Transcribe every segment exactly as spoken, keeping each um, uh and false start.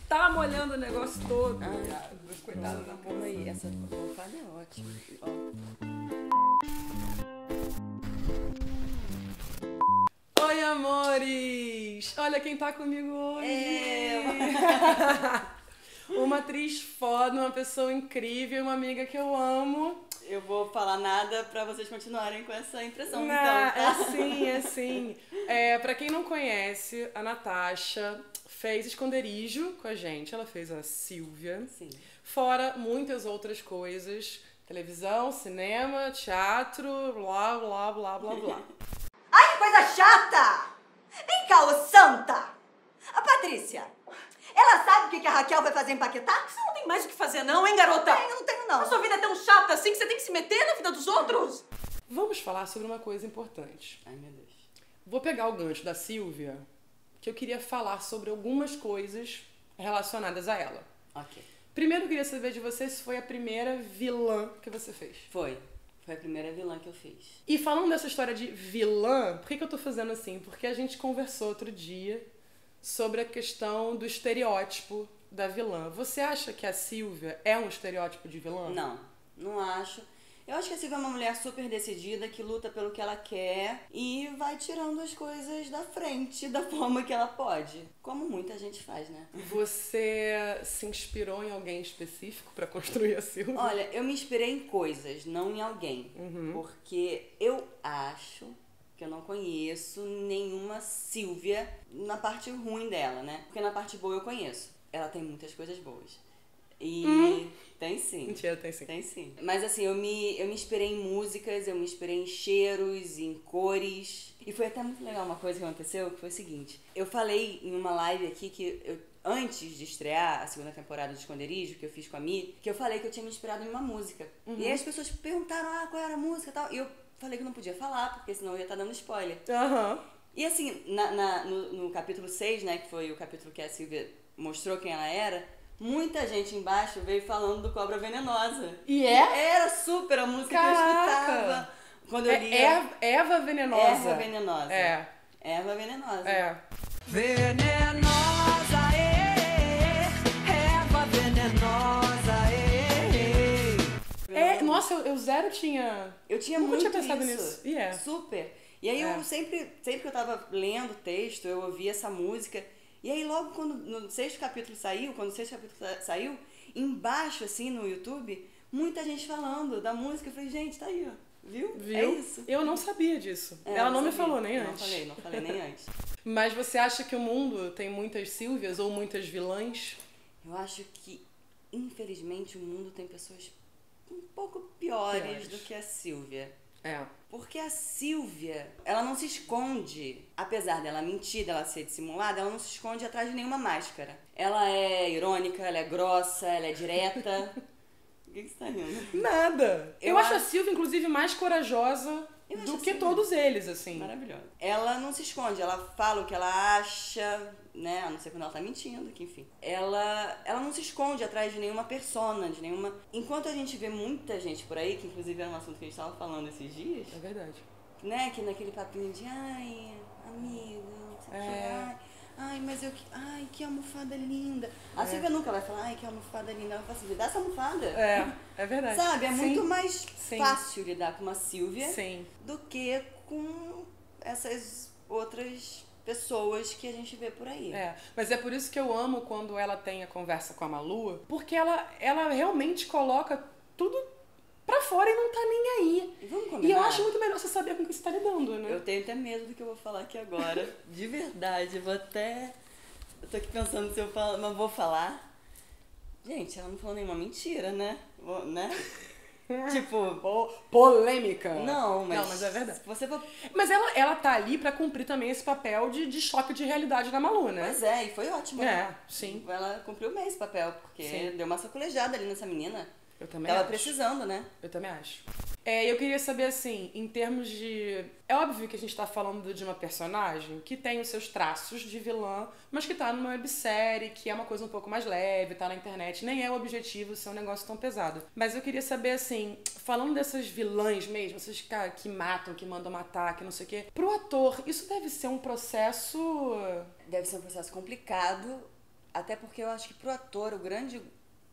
tá molhando o negócio todo. Ah, coitada da Calma aí, essa almofada é ótima. Ó. Oi, amores! Olha quem tá comigo hoje! É. Uma atriz foda, uma pessoa incrível, uma amiga que eu amo. Eu vou falar nada pra vocês continuarem com essa impressão, Não, então. é sim, é sim. É, pra quem não conhece, a Natasha fez Esconderijo com a gente. Ela fez a Silvia. Sim. Fora muitas outras coisas. Televisão, cinema, teatro, blá, blá, blá, blá, blá. Ai, que coisa chata! Vem cá, ô santa! A Patrícia, ela sabe o que a Raquel vai fazer em Paquetá? Você não tem mais o que fazer não, hein, garota? Tenho, não tenho não. A sua vida é tão chata assim que você tem que se meter na vida dos outros? Vamos falar sobre uma coisa importante. Ai, meu Deus. Vou pegar o gancho da Silvia, que eu queria falar sobre algumas coisas relacionadas a ela. Ok. Primeiro eu queria saber de você se foi a primeira vilã que você fez. Foi. Foi a primeira vilã que eu fiz. E falando dessa história de vilã, por que, que eu tô fazendo assim? Porque a gente conversou outro dia sobre a questão do estereótipo da vilã. Você acha que a Silvia é um estereótipo de vilã? Não, não acho. Eu acho que a Silvia é uma mulher super decidida, que luta pelo que ela quer e vai tirando as coisas da frente da forma que ela pode. Como muita gente faz, né? Você se inspirou em alguém específico pra construir a Silvia? Olha, eu me inspirei em coisas, não em alguém. Uhum. Porque eu acho que eu não conheço nenhuma Silvia na parte ruim dela, né? Porque na parte boa eu conheço. Ela tem muitas coisas boas. E Hum. tem sim. Mentira, tem sim. Tem sim. Mas assim, eu me, eu me inspirei em músicas, eu me inspirei em cheiros, em cores. E foi até muito legal uma coisa que aconteceu, que foi o seguinte. Eu falei em uma live aqui que eu, antes de estrear a segunda temporada de Esconderijo, que eu fiz com a Mi, que eu falei que eu tinha me inspirado em uma música. Uhum. E aí as pessoas perguntaram, ah, qual era a música e tal. E eu falei que não podia falar, porque senão eu ia estar dando spoiler. Aham. E assim, na, na, no, no capítulo seis, né, que foi o capítulo que a Silvia mostrou quem ela era, muita gente embaixo veio falando do Cobra Venenosa. E é? Era super a música Caraca. que eu escutava quando eu É lia. Eva, Eva Venenosa. Erva Venenosa. É. Erva Venenosa. É. Venenosa, ê, erva venenosa, ê. É, nossa, eu, eu zero tinha... Eu tinha Nunca muito tinha pensado isso. nisso. E é. Super. E aí É. eu sempre, sempre que eu tava lendo o texto, eu ouvia essa música. E aí logo quando no sexto capítulo saiu, quando o sexto capítulo sa- saiu, embaixo assim no YouTube, muita gente falando da música. Eu falei, gente, tá aí, ó. Viu? Viu? É isso. Eu não sabia disso. É, Ela eu não me sabia. falou nem Não antes. falei, não falei nem antes. Mas você acha que o mundo tem muitas Silvias ou muitas vilãs? Eu acho que, infelizmente, o mundo tem pessoas um pouco piores, Piores. do que a Silvia. É. Porque a Silvia, ela não se esconde, apesar dela mentir, dela ser dissimulada, ela não se esconde atrás de nenhuma máscara. Ela é irônica, ela é grossa, ela é direta. O que, que você tá rindo? Nada. Eu, Eu acho a acho- Silvia, inclusive, mais corajosa Eu acho do a que Silvia todos eles, assim. Maravilhosa. Ela não se esconde, ela fala o que ela acha, né? A não ser quando ela tá mentindo, que enfim. Ela, ela não se esconde atrás de nenhuma persona, de nenhuma... Enquanto a gente vê muita gente por aí, que inclusive era um assunto que a gente tava falando esses dias, É verdade. né? Que naquele papinho de, ai, amiga, não sei o É. que, ai, ai, mas eu, que- ai, que almofada linda. A É. Silvia nunca vai falar, ai, que almofada linda. Ela fala assim, me dá essa almofada. É, é verdade. Sabe? É Sim. muito mais Sim. fácil lidar com uma Silvia Sim. do que com essas outras pessoas que a gente vê por aí. É, mas é por isso que eu amo quando ela tem a conversa com a Malu, porque ela, ela realmente coloca tudo pra fora e não tá nem aí. E vamos E combinar? eu acho muito melhor você saber com o que você tá lidando, né? Eu tenho até medo do que eu vou falar aqui agora. De verdade, eu vou até... Eu tô aqui pensando se eu falo, mas vou falar. Gente, ela não falou nenhuma mentira, né? Vou- né? Tipo... Po- polêmica. Não, mas... Não, mas é verdade. Se você for... Mas ela, ela tá ali pra cumprir também esse papel de, de choque de realidade da Malu, né? Pois é, e foi ótimo. É, né? sim. Ela cumpriu bem esse papel, porque Sim. deu uma sacolejada ali nessa menina. Eu também Tava acho. precisando, né? Eu também acho. É, eu queria saber, assim, em termos de... É óbvio que a gente tá falando de uma personagem que tem os seus traços de vilã, mas que tá numa websérie, que é uma coisa um pouco mais leve, tá na internet. Nem é o objetivo ser um negócio tão pesado. Mas eu queria saber, assim, falando dessas vilãs mesmo, essas cara, que matam, que mandam matar, que não sei o quê. Pro ator, isso deve ser um processo... Deve ser um processo complicado, Até porque eu acho que pro ator o grande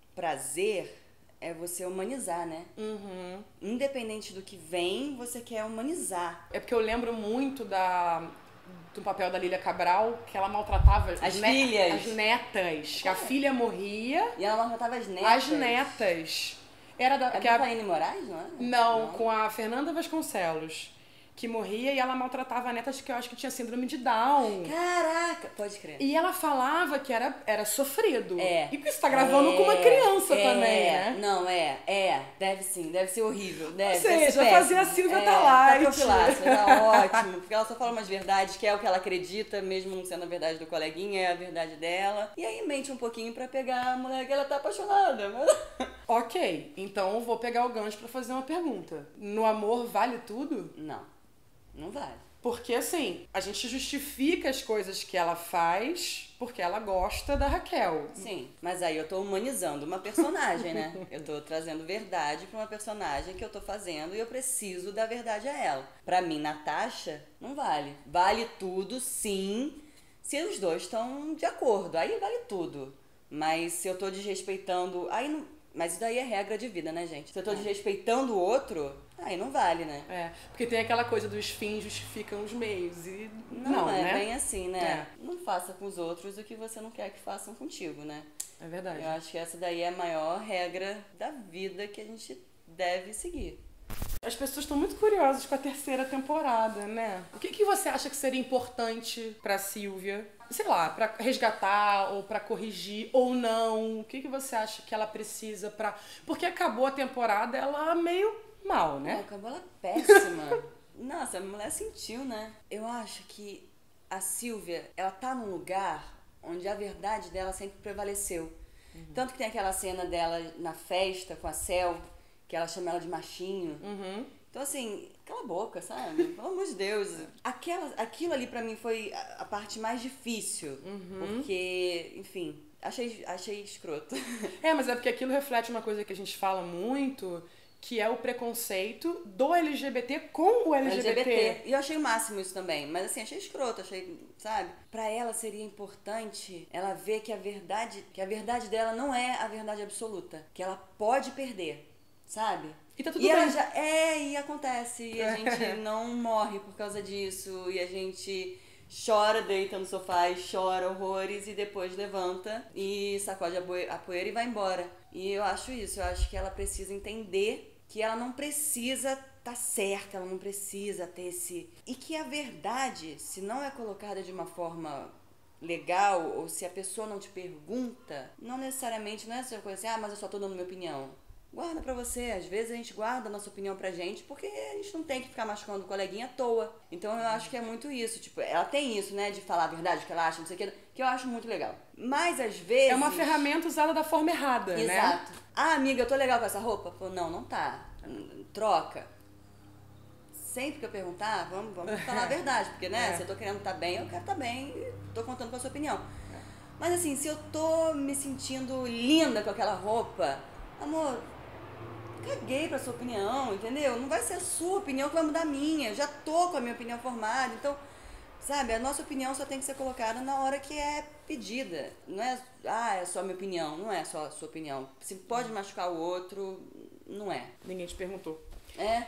prazer é você humanizar, né? Uhum. Independente do que vem, você quer humanizar. É porque eu lembro muito da, do papel da Lília Cabral, que ela maltratava As ne- filhas. as netas. Que a filha morria, E ela maltratava as netas. as netas. Era da. É que com a- a Taine Moraes, não é? Não, com a Fernanda Vasconcelos, que morria e ela maltratava netas que eu acho que tinha síndrome de Down. Caraca, pode crer. E ela falava que era, era sofrido. É. E que você tá gravando É, com uma criança é, também, né? Não, é, é. Deve sim, deve ser horrível. Deve, Ou deve ser seja, péssimo. fazer a Silvia é, tá light. Tá profilácia, tá ótimo. Porque ela só fala umas verdades, que é o que ela acredita, mesmo não sendo a verdade do coleguinha, é a verdade dela. E aí mente um pouquinho pra pegar a mulher que ela tá apaixonada. Mas... Ok, então eu vou pegar o gancho pra fazer uma pergunta. No amor vale tudo? Não, não vale. Porque assim, a gente justifica as coisas que ela faz porque ela gosta da Raquel. Sim, mas aí eu tô humanizando uma personagem, né? Eu tô trazendo verdade pra uma personagem que eu tô fazendo e eu preciso dar verdade a ela. Pra mim, Natasha, não vale. Vale tudo, sim, se os dois estão de acordo. Aí vale tudo. Mas se eu tô desrespeitando... Aí não... Mas isso daí é regra de vida, né, gente? Se eu tô desrespeitando o outro, aí não vale, né? É, porque tem aquela coisa dos fins justificam os meios e Não, não, é né? bem assim, né? É. Não faça com os outros o que você não quer que façam contigo, né? É verdade. Eu acho que essa daí é a maior regra da vida que a gente deve seguir. As pessoas estão muito curiosas com a terceira temporada, né? O que, que você acha que seria importante pra Silvia? Sei lá, pra resgatar ou pra corrigir ou não? O que, que você acha que ela precisa pra... Porque acabou a temporada, ela meio mal, Pô, né? acabou ela péssima. Nossa, a mulher sentiu, né? Eu acho que a Silvia, ela tá num lugar onde a verdade dela sempre prevaleceu. Tanto que tem aquela cena dela na festa com a Cel, que ela chama ela de machinho. Uhum. Então, assim, cala a boca, sabe? Pelo amor de Deus. Aquela, aquilo ali pra mim foi a, a parte mais difícil. Porque, enfim, achei, achei escroto. É, mas é porque aquilo reflete uma coisa que a gente fala muito, que é o preconceito do L G B T com o L G B T. L G B T. E eu achei o máximo isso também. Mas assim, achei escroto, achei, sabe? Pra ela seria importante ela ver que a verdade, que a verdade dela não é a verdade absoluta. Que ela pode perder, sabe? E tá tudo e ela bem. já é, e acontece. E a gente não morre por causa disso. E a gente chora, deita no sofá e chora horrores e depois levanta e sacode a, boi- a poeira e vai embora. E eu acho isso, eu acho que ela precisa entender que ela não precisa tá certa, ela não precisa ter esse... E que a verdade, se não é colocada de uma forma legal, ou se a pessoa não te pergunta, não necessariamente, não é essa coisa assim, ah, mas eu só tô dando minha opinião. Guarda pra você, às vezes a gente guarda a nossa opinião pra gente, porque a gente não tem que ficar machucando o coleguinha à toa. Então eu acho que é muito isso, tipo, ela tem isso, né, de falar a verdade, o que ela acha, não sei o que, que eu acho muito legal. Mas às vezes... É uma ferramenta usada da forma errada, né? Exato. Ah, amiga, eu tô legal com essa roupa? Pô, não, não tá. Hum, Troca. Sempre que eu perguntar, vamos, vamos falar a verdade, porque, né, É. se eu tô querendo estar bem, eu quero estar bem e tô contando com a sua opinião. Mas assim, se eu tô me sentindo linda com aquela roupa, amor, caguei pra sua opinião, entendeu? Não vai ser a sua opinião que vai mudar a minha. Eu já tô com a minha opinião formada. Então, sabe, a nossa opinião só tem que ser colocada na hora que é pedida. Não é, ah, é só a minha opinião. Não é só a sua opinião. Se pode machucar o outro, não é. Ninguém te perguntou. É?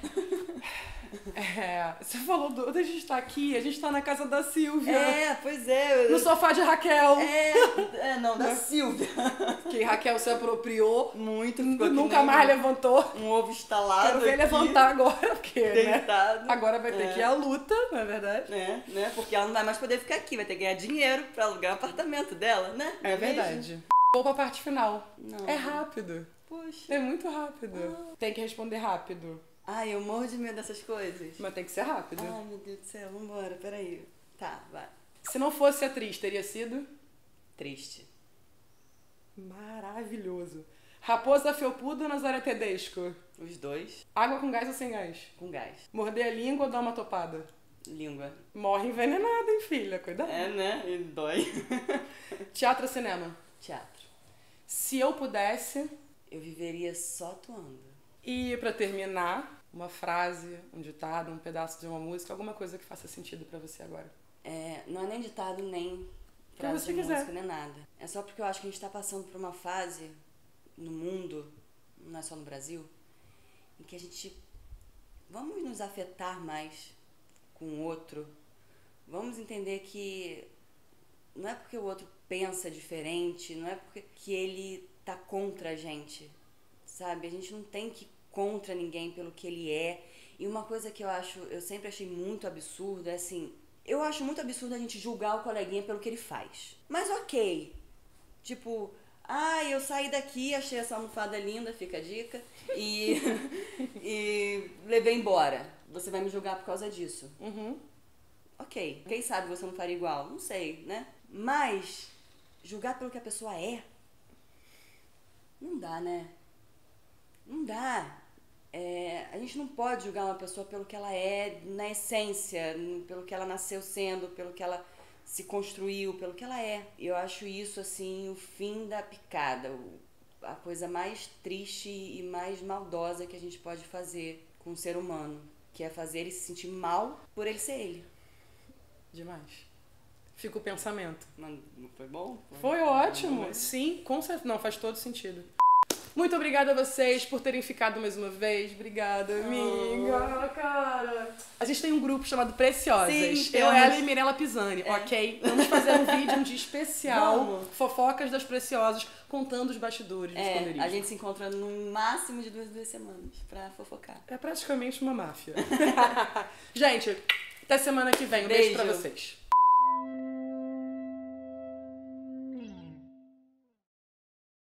É, você falou do... A gente tá aqui, a gente tá na casa da Silvia. É, pois é. Eu- No sofá de Raquel. É, é, não, da Silvia. Que Raquel se apropriou. Muito, ficou que Nunca nem mais levantou. um ovo estalado. Quero ver aqui, levantar agora, porque, né? Deitado. Agora vai ter É. que ir à luta, não é verdade? É, né? Porque ela não vai mais poder ficar aqui, vai ter que ganhar dinheiro pra alugar o apartamento dela, né? É Não mesmo? verdade. Vou pra parte final. Não. É rápido. Poxa. É muito rápido. Tem que responder rápido. Ai, eu morro de medo dessas coisas. Mas tem que ser rápido. Ai, meu Deus do céu, vambora, peraí. Tá, vai. Se não fosse atriz, teria sido Triste. maravilhoso. Raposa Felpuda ou Nazaré Tedesco? Os dois Água com gás ou sem gás? com gás. Morder a língua ou dar uma topada? Língua. Morre envenenada, hein, filha? Cuidado. É, né? E dói. Teatro ou cinema? Teatro. Se eu pudesse... Eu viveria só atuando. E pra terminar, uma frase, um ditado, um pedaço de uma música, alguma coisa que faça sentido pra você agora. É, não é nem ditado, nem frase você de quiser. música, não é nada. É só porque eu acho que a gente tá passando por uma fase no mundo, não é só no Brasil, em que a gente... Vamos nos afetar mais com o outro. Vamos entender que não é porque o outro pensa diferente, não é porque que ele tá contra a gente, sabe? A gente não tem que ir contra ninguém pelo que ele é. E uma coisa que eu acho, eu sempre achei muito absurdo é assim, eu acho muito absurdo a gente julgar o coleguinha pelo que ele faz. Mas ok, tipo, ah, eu saí daqui, achei essa almofada linda, fica a dica, e, e levei embora. Você vai me julgar por causa disso. Uhum. Ok, quem sabe você não faria igual, não sei, né? Mas julgar pelo que a pessoa é, não dá, né? Não dá. É, a gente não pode julgar uma pessoa pelo que ela é na essência, pelo que ela nasceu sendo, pelo que ela se construiu, pelo que ela é. Eu acho isso, assim, o fim da picada, o, a coisa mais triste e mais maldosa que a gente pode fazer com um ser humano, que é fazer ele se sentir mal por ele ser ele. Demais. Fica o pensamento. Não, não foi bom? Foi ótimo. Sim, com certeza. Não, faz todo sentido. Muito obrigada a vocês por terem ficado mais uma vez. Obrigada, amiga. Oh. Cara. A gente tem um grupo chamado Preciosas. Sim, eu, temos. ela e Mirella Pisani, É. ok? Vamos fazer um vídeo um dia especial. Vamos. Fofocas das Preciosas, contando os bastidores do É, esconderijo. a gente se encontra no máximo de duas, duas semanas pra fofocar. É praticamente uma máfia. Gente, até semana que vem. Um beijo, Beijo. pra vocês.